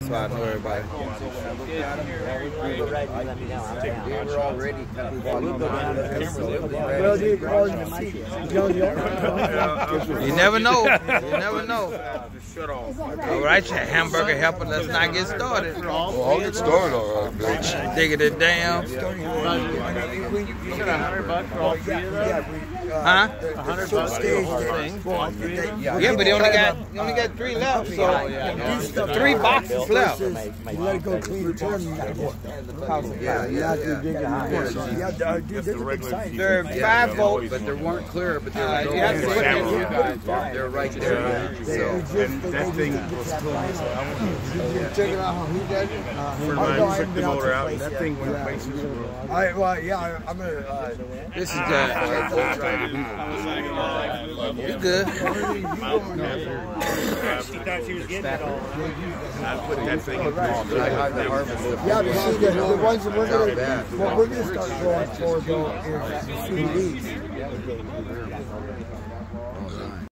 So I know everybody. We're all ready. You never know. You never know. All right, your hamburger helper. Let's not get started. Well, I'll get started, all right, bitch. Digging it down. Huh? Yeah, but he only got 3 left, so 3 boxes left. You let it go clean return. There are 5 volts, but they weren't clear. But they're right there. So That thing was closed. Check it out how he does it. Took the motor out, and that thing went places. I'm gonna. This is the. You good? I put that thing in the Yeah, but see, the ones that we're gonna start going for though is CDs.